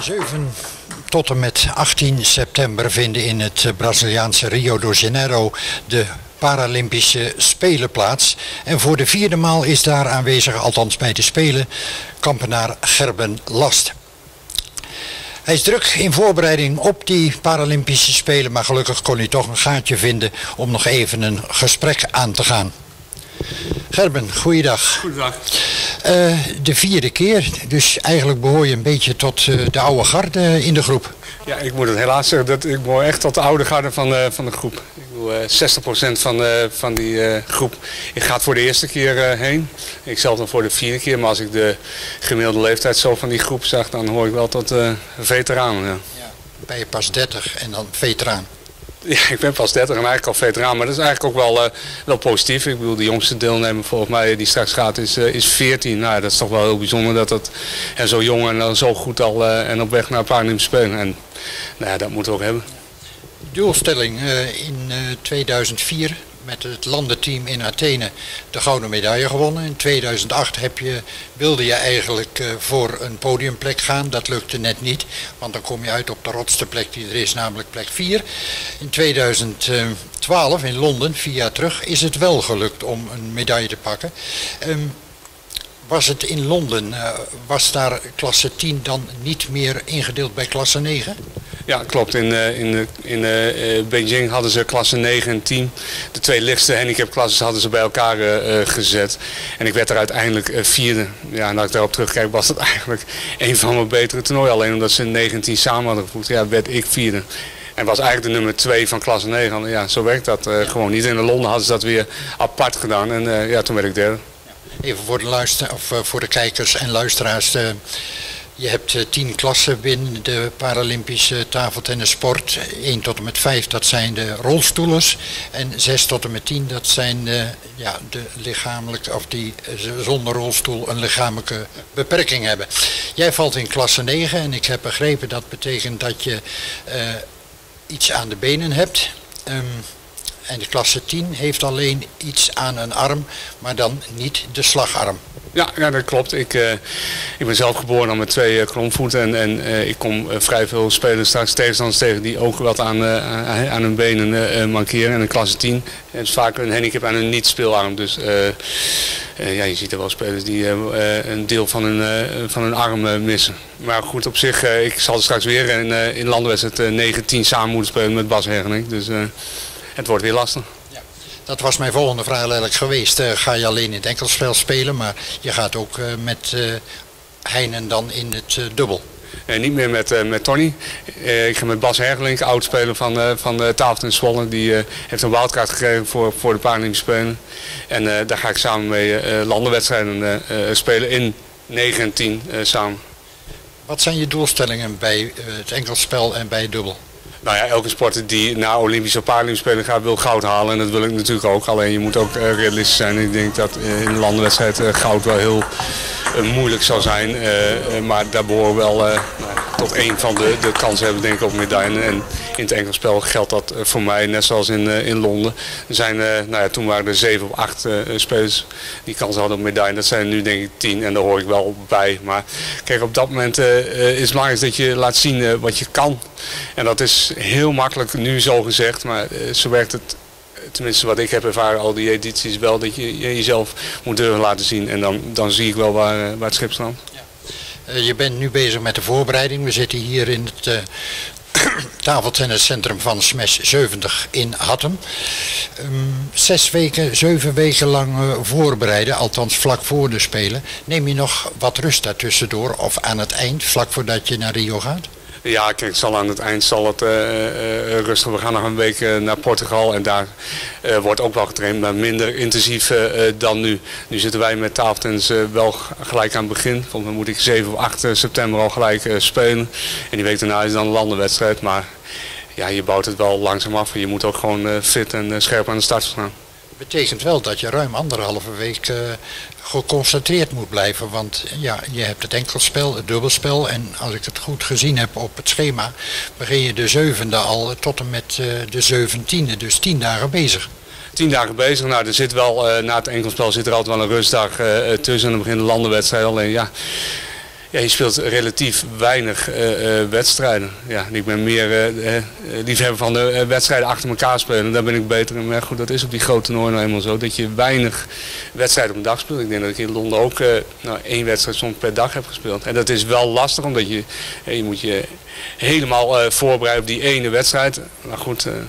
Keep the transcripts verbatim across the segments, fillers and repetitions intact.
zeven tot en met achttien september vinden in het Braziliaanse Rio de Janeiro de Paralympische Spelen plaats. En voor de vierde maal is daar aanwezig, althans bij de Spelen, kampenaar Gerben Last. Hij is druk in voorbereiding op die Paralympische Spelen, maar gelukkig kon hij toch een gaatje vinden om nog even een gesprek aan te gaan. Gerben, goeiedag. Goeiedag. Uh, de vierde keer, dus eigenlijk behoor je een beetje tot uh, de oude garde in de groep. Ja, ik moet het helaas zeggen, dat ik behoor echt tot de oude garde van, uh, van de groep. Ik bedoel, uh, zestig procent van, uh, van die uh, groep ik ga voor de eerste keer uh, heen. Ik zelf dan voor de vierde keer, maar als ik de gemiddelde leeftijd zo van die groep zag, dan hoor ik wel tot uh, veteranen. Ja. Ja, ben je pas dertig en dan veteraan? Ja, ik ben pas dertig en eigenlijk al veteraan, maar dat is eigenlijk ook wel, uh, wel positief. Ik bedoel, de jongste deelnemer volgens mij die straks gaat is, uh, is veertien. Nou, dat is toch wel heel bijzonder dat dat en zo jong en dan zo goed al uh, en op weg naar Paralympische Spelen. En nou ja, dat moeten we ook hebben. Doelstelling uh, in uh, tweeduizend vier met het landenteam in Athene de gouden medaille gewonnen. In tweeduizend acht heb je, wilde je eigenlijk uh, voor een podiumplek gaan. Dat lukte net niet, want dan kom je uit op de rotste plek die er is, namelijk plek vier. In tweeduizend twaalf in Londen, vier jaar terug, is het wel gelukt om een medaille te pakken. Um, was het in Londen, uh, was daar klasse tien dan niet meer ingedeeld bij klasse negen? Ja, klopt. In, uh, in, in uh, Beijing hadden ze klasse negen en tien. De twee lichtste handicapklassen hadden ze bij elkaar uh, gezet. En ik werd er uiteindelijk uh, vierde. Ja, en als ik daarop terugkijk was dat eigenlijk een van mijn betere toernooien. Alleen omdat ze negen en tien samen hadden gevoegd, ja, werd ik vierde. En was eigenlijk de nummer twee van klasse negen. Ja, zo werkt dat uh, ja. gewoon niet. In Londen hadden ze dat weer apart gedaan. En uh, ja, toen werd ik derde. Even voor de, luister, of, uh, voor de kijkers en luisteraars. Uh, Je hebt uh, tien klassen binnen de Paralympische tafeltennissport. één tot en met vijf, dat zijn de rolstoelers. En zes tot en met tien, dat zijn uh, ja, de lichamelijke, of die uh, zonder rolstoel een lichamelijke beperking hebben. Jij valt in klasse negen en ik heb begrepen dat betekent dat je uh, iets aan de benen hebt. Um, En de klasse tien heeft alleen iets aan een arm, maar dan niet de slagarm. Ja, ja dat klopt. Ik, uh, ik ben zelf geboren met twee uh, kromvoeten en, en uh, ik kom uh, vrij veel spelen straks tegenstanders tegen die ook wat aan, uh, aan hun benen uh, mankeren. En in klasse tien is vaak een handicap aan een niet-speelarm. Dus uh, uh, ja, je ziet er wel spelers die uh, uh, een deel van hun, uh, van hun arm uh, missen. Maar goed, op zich, uh, ik zal er straks weer in, uh, in landenwedstrijd uh, negen tien samen moeten spelen met Bas Hergening. Dus uh, het wordt weer lastig. Ja, dat was mijn volgende vraag eigenlijk geweest. Uh, ga je alleen in het enkelspel spelen, maar je gaat ook uh, met uh, Heinen dan in het uh, dubbel? Nee, niet meer met, uh, met Tony. Uh, ik ga met Bas Hergeling, oud-speler van, uh, van de Tafeltennis Zwolle. Die uh, heeft een wildcard gekregen voor, voor de Paralympische Spelen. En uh, daar ga ik samen mee uh, landenwedstrijden uh, uh, spelen in negen en tien uh, samen. Wat zijn je doelstellingen bij uh, het enkelspel en bij het dubbel? Nou ja, elke sporter die naar Olympische of Paralympische Spelen gaat wil goud halen. En dat wil ik natuurlijk ook. Alleen je moet ook uh, realistisch zijn. Ik denk dat uh, in de landenwedstrijd uh, goud wel heel uh, moeilijk zal zijn. Uh, uh, maar daar behoren wel uh, tot één van de, de kansen hebben denk ik op medaille. En in het enkelspel geldt dat uh, voor mij net zoals in, uh, in Londen. Er zijn, uh, nou ja, toen waren er zeven of acht uh, spelers die kans hadden op medaille. Dat zijn er nu denk ik tien en daar hoor ik wel bij. Maar kijk, op dat moment uh, uh, is het belangrijk dat je laat zien uh, wat je kan. En dat is heel makkelijk nu zo gezegd, maar uh, zo werkt het, tenminste wat ik heb ervaren al die edities wel, dat je, je jezelf moet durven laten zien en dan, dan zie ik wel waar, uh, waar het schip staat. Ja. Uh, je bent nu bezig met de voorbereiding. We zitten hier in het uh, tafeltenniscentrum van Smash zeventig in Hattem. Um, zes weken, zeven weken lang uh, voorbereiden, althans vlak voor de Spelen. Neem je nog wat rust daartussendoor of aan het eind, vlak voordat je naar Rio gaat? Ja, kijk, zal aan het eind zal het uh, uh, rustig. We gaan nog een week uh, naar Portugal en daar uh, wordt ook wel getraind, maar minder intensief uh, dan nu. Nu zitten wij met tafeltennis uh, wel gelijk aan het begin. Volgens mij moet ik zeven of acht september al gelijk uh, spelen. En die week daarna is dan een landenwedstrijd, maar ja, je bouwt het wel langzaam af. Je moet ook gewoon uh, fit en uh, scherp aan de start staan. Betekent wel dat je ruim anderhalve week uh, geconcentreerd moet blijven. Want ja, je hebt het enkelspel, het dubbelspel. En als ik het goed gezien heb op het schema, begin je de zevende al tot en met uh, de zeventiende. Dus tien dagen bezig. Tien dagen bezig. Nou, er zit wel, uh, na het enkelspel zit er altijd wel een rustdag uh, tussen. En dan begint de landenwedstrijd. Alleen ja, Ja, je speelt relatief weinig uh, uh, wedstrijden. Ja, ik ben meer uh, uh, liefhebber van de uh, wedstrijden achter elkaar spelen. Daar ben ik beter in. Maar goed, dat is op die grote toernooien nou eenmaal zo. Dat je weinig wedstrijden op een dag speelt. Ik denk dat ik in Londen ook uh, nou, één wedstrijd soms per dag heb gespeeld. En dat is wel lastig, omdat je, uh, je moet je helemaal uh, voorbereiden op die ene wedstrijd. Maar goed... Uh...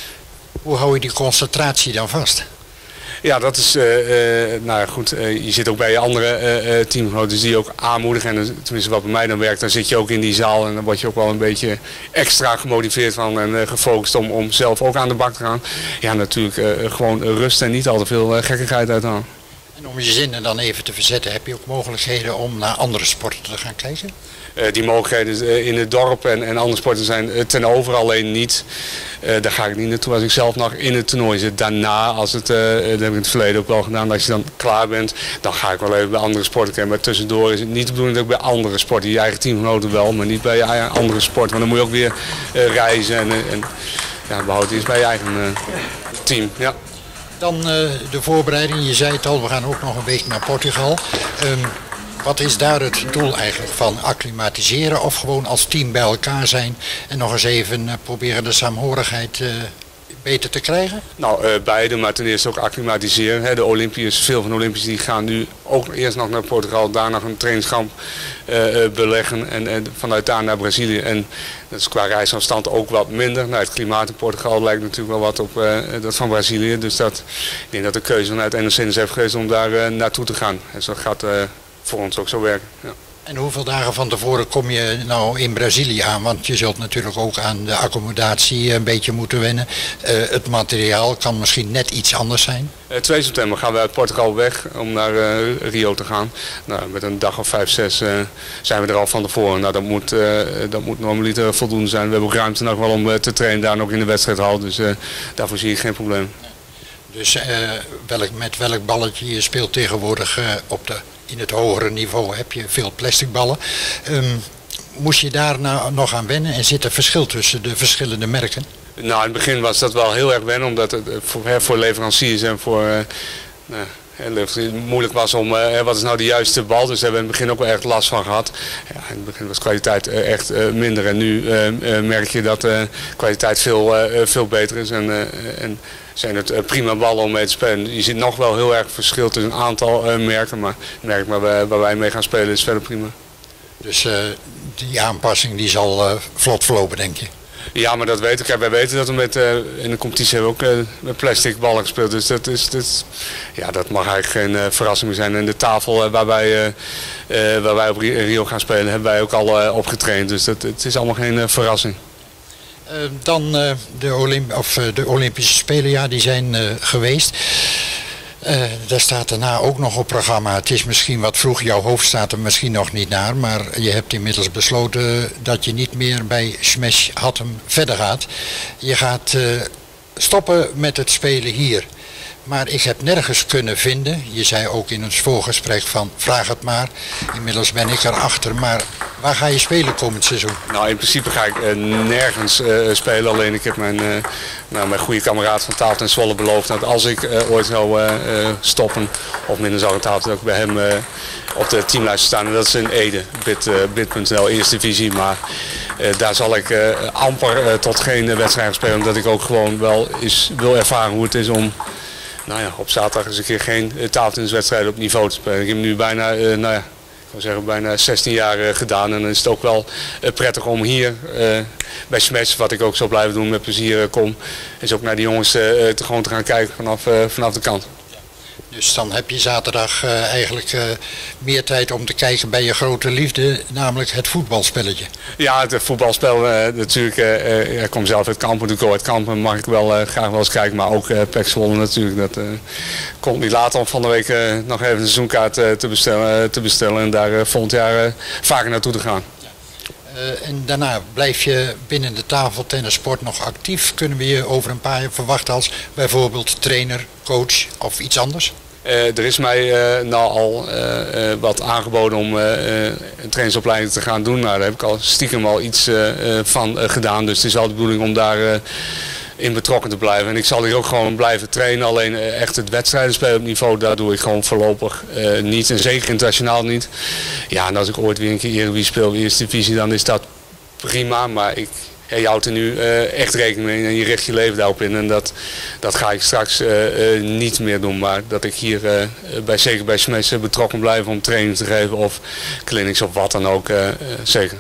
Hoe hou je die concentratie dan vast? Ja, dat is, uh, uh, nou goed, uh, je zit ook bij je andere uh, teamgenoten die je ook aanmoedigen. En tenminste wat bij mij dan werkt, dan zit je ook in die zaal en dan word je ook wel een beetje extra gemotiveerd van en uh, gefocust om, om zelf ook aan de bak te gaan. Ja, natuurlijk uh, gewoon rust en niet al te veel uh, gekkigheid uithalen. En om je zinnen dan even te verzetten, heb je ook mogelijkheden om naar andere sporten te gaan kijken? Uh, die mogelijkheden uh, in het dorp en, en andere sporten zijn uh, ten over, alleen niet. Uh, daar ga ik niet naartoe als ik zelf nog in het toernooi zit. Daarna, als het, uh, dat heb ik in het verleden ook wel gedaan, als je dan klaar bent, dan ga ik wel even bij andere sporten kijken. Maar tussendoor is het niet de bedoeling dat ik bij andere sporten, je eigen teamgenoten wel, maar niet bij je eigen andere sporten. Want dan moet je ook weer uh, reizen en, en ja, behoud iets bij je eigen uh, team. Ja. Dan uh, de voorbereiding, je zei het al, we gaan ook nog een week naar Portugal. Um, Wat is daar het doel eigenlijk van? Acclimatiseren of gewoon als team bij elkaar zijn en nog eens even uh, proberen de saamhorigheid uh, beter te krijgen? Nou, uh, beide, maar ten eerste ook acclimatiseren. Hè. De Olympiërs, veel van de Olympiërs die gaan nu ook eerst nog naar Portugal, daar nog een trainingskamp uh, uh, beleggen en, en vanuit daar naar Brazilië. En dat is qua reisafstand ook wat minder. Nou, het klimaat in Portugal lijkt natuurlijk wel wat op uh, dat van Brazilië. Dus dat, ik denk dat de keuze vanuit N O C N S F geweest om daar uh, naartoe te gaan. En zo gaat uh, voor ons ook zo werken. Ja. En hoeveel dagen van tevoren kom je nou in Brazilië aan? Want je zult natuurlijk ook aan de accommodatie een beetje moeten wennen. Uh, het materiaal kan misschien net iets anders zijn. Uh, twee september gaan we uit Portugal weg om naar uh, Rio te gaan. Nou, met een dag of vijf, zes uh, zijn we er al van tevoren. Nou, dat moet, uh, dat moet normaliter voldoende zijn. We hebben ook ruimte nog wel om uh, te trainen daar nog in de wedstrijdhal. Dus uh, daarvoor zie ik geen probleem. Dus uh, welk, met welk balletje je speelt tegenwoordig uh, op de... In het hogere niveau heb je veel plastic ballen. Um, moest je daar nou nog aan wennen en zit er verschil tussen de verschillende merken? Nou, in het begin was dat wel heel erg wennen, omdat het voor, voor leveranciers en voor uh, nou, moeilijk was om uh, wat is nou de juiste bal. Dus daar hebben we in het begin ook wel echt last van gehad. Ja, in het begin was de kwaliteit uh, echt uh, minder en nu uh, uh, merk je dat de uh, kwaliteit veel, uh, veel beter is. En, uh, en zijn het uh, prima ballen om mee te spelen. Je ziet nog wel heel erg verschil tussen een aantal uh, merken, maar het merk waar, we, waar wij mee gaan spelen is verder prima. Dus uh, die aanpassing die zal uh, vlot verlopen, denk je? Ja, maar dat weet ik. Ja, wij weten dat we met, uh, in de competitie hebben we ook uh, met plastic ballen gespeeld. Dus dat, is, dat, is, ja, dat mag eigenlijk geen uh, verrassing meer zijn. En de tafel uh, waar, wij, uh, uh, waar wij op Rio gaan spelen hebben wij ook al uh, opgetraind. Dus dat, het is allemaal geen uh, verrassing. Uh, dan uh, de, Olymp of, uh, de Olympische Spelen, ja, die zijn uh, geweest. Uh, daar staat daarna ook nog op programma. Het is misschien wat vroeg, jouw hoofd staat er misschien nog niet naar. Maar je hebt inmiddels besloten dat je niet meer bij Smash Hattem verder gaat. Je gaat uh, stoppen met het spelen hier. Maar ik heb nergens kunnen vinden, je zei ook in ons voorgesprek van vraag het maar. Inmiddels ben ik erachter, maar waar ga je spelen komend seizoen? Nou, in principe ga ik uh, nergens uh, spelen. Alleen ik heb mijn, uh, nou, mijn goede kameraad van Tafel en Zwolle beloofd dat als ik uh, ooit zou uh, uh, stoppen, of minder zou Tafel, dat ik bij hem uh, op de teamlijst staan. En dat is in Ede, bid, uh, bid punt n l, eerste divisie. Maar uh, daar zal ik uh, amper uh, tot geen uh, wedstrijd spelen, omdat ik ook gewoon wel eens wil ervaren hoe het is om... Nou ja, op zaterdag eens een keer geen uh, tafeltenniswedstrijden op niveau te spelen. Ik heb nu bijna, uh, nou ja, ik wil zeggen bijna zestien jaar uh, gedaan. En dan is het ook wel uh, prettig om hier uh, bij Smash, wat ik ook zal blijven doen met plezier uh, kom, is ook naar die jongens uh, te, gewoon te gaan kijken vanaf, uh, vanaf de kant. Dus dan heb je zaterdag uh, eigenlijk uh, meer tijd om te kijken bij je grote liefde, namelijk het voetbalspelletje. Ja, het voetbalspel uh, natuurlijk. Uh, uh, ik kom zelf uit Kampen, dus uit Kampen mag ik wel uh, graag wel eens kijken. Maar ook uh, P E C Zwolle natuurlijk. Dat uh, komt niet later om van de week uh, nog even een seizoenkaart uh, te, bestellen, uh, te bestellen en daar uh, volgend jaar uh, vaker naartoe te gaan. Uh, en daarna blijf je binnen de tafeltennissport nog actief. Kunnen we je over een paar jaar verwachten als bijvoorbeeld trainer, coach of iets anders? Uh, er is mij uh, nou al uh, uh, wat aangeboden om uh, uh, een trainingsopleiding te gaan doen. Nou, daar heb ik al stiekem al iets uh, uh, van uh, gedaan. Dus het is al de bedoeling om daar uh, in betrokken te blijven. En ik zal hier ook gewoon blijven trainen. Alleen uh, echt het wedstrijden spelen op niveau, daar doe ik gewoon voorlopig uh, niet. En zeker internationaal niet. Ja, en als ik ooit weer een keer Eredivisie speel, Eerste Divisie, dan is dat prima. Maar ik, ja, je houdt er nu uh, echt rekening mee en je richt je leven daarop in. En dat, dat ga ik straks uh, uh, niet meer doen. Maar dat ik hier uh, bij, zeker bij Smeets betrokken blijf om training te geven of clinics of wat dan ook, uh, uh, zeker.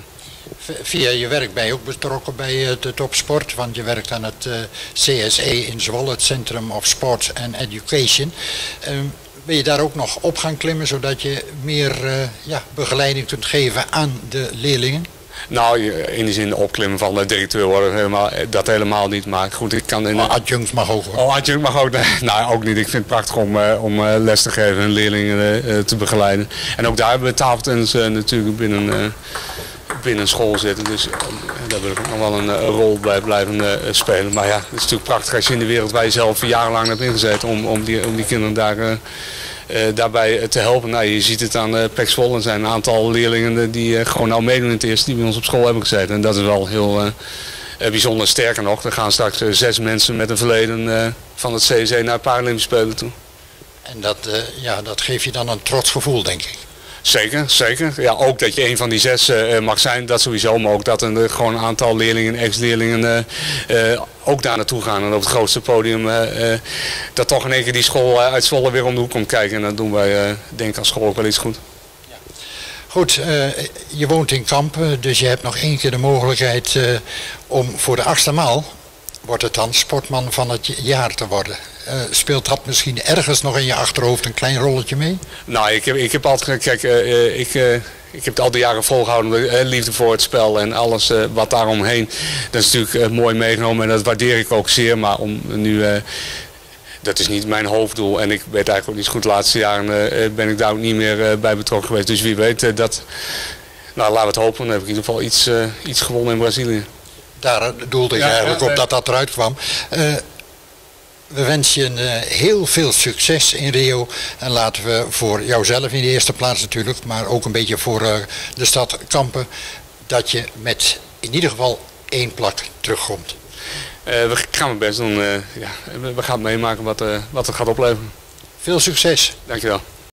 Via je werk ben je ook betrokken bij de topsport, want je werkt aan het uh, C S E in Zwolle, het Centrum of Sport and Education. Uh, wil je daar ook nog op gaan klimmen, zodat je meer uh, ja, begeleiding kunt geven aan de leerlingen? Nou, in die zin opklimmen van de directeur worden, helemaal, dat helemaal niet. Maar goed, ik kan... In oh, adjunct mag ook hoor. Oh, adjunct mag ook. Nee, nou, ook niet. Ik vind het prachtig om, uh, om uh, les te geven en leerlingen uh, te begeleiden. En ook daar hebben we tafeltennis uh, natuurlijk binnen... Uh, binnen school zitten, dus uh, daar wil ik ook nog wel een uh, rol bij blijven uh, spelen. Maar ja, het is natuurlijk prachtig als je in de wereld waar je zelf jarenlang hebt ingezet om, om, die, om die kinderen daar, uh, uh, daarbij te helpen. Nou, je ziet het aan uh, P E C Zwolle, er zijn een aantal leerlingen die uh, gewoon nou meedoen in het eerste die bij ons op school hebben gezeten. En dat is wel heel uh, uh, bijzonder. Sterker nog, er gaan straks uh, zes mensen met een verleden uh, van het C S E naar Paralympische Spelen toe. En dat, uh, ja, dat geeft je dan een trots gevoel, denk ik. Zeker, zeker. Ja, ook dat je een van die zes uh, mag zijn, dat sowieso. Maar ook dat er uh, gewoon een aantal leerlingen, ex-leerlingen uh, uh, ook daar naartoe gaan. En op het grootste podium uh, uh, dat toch in één keer die school uh, uit Zwolle weer om de hoek komt kijken. En dat doen wij, uh, denk ik, als school ook wel iets goed. Ja. Goed, uh, je woont in Kampen, dus je hebt nog één keer de mogelijkheid uh, om voor de achtste maal, wordt het dan, sportman van het jaar te worden. Uh, speelt dat misschien ergens nog in je achterhoofd een klein rolletje mee? Nou, ik heb, ik heb altijd, kijk, uh, ik, uh, ik heb het al die jaren volgehouden, uh, liefde voor het spel en alles uh, wat daaromheen. Dat is natuurlijk uh, mooi meegenomen en dat waardeer ik ook zeer, maar om nu... Uh, dat is niet mijn hoofddoel en ik weet eigenlijk ook niet zo goed. De laatste jaren uh, ben ik daar ook niet meer uh, bij betrokken geweest. Dus wie weet uh, dat... Nou, laten we het hopen. Dan heb ik in ieder geval iets, uh, iets gewonnen in Brazilië. Daar doelde ik ja, eigenlijk op dat dat eruit kwam. Uh, we wensen je uh, heel veel succes in Rio. En laten we voor jouzelf in de eerste plaats natuurlijk, maar ook een beetje voor uh, de stad Kampen, dat je met in ieder geval één plak terugkomt. Uh, we gaan mijn best doen. Uh, ja, we gaan meemaken wat, uh, wat het gaat opleveren. Veel succes. Dankjewel.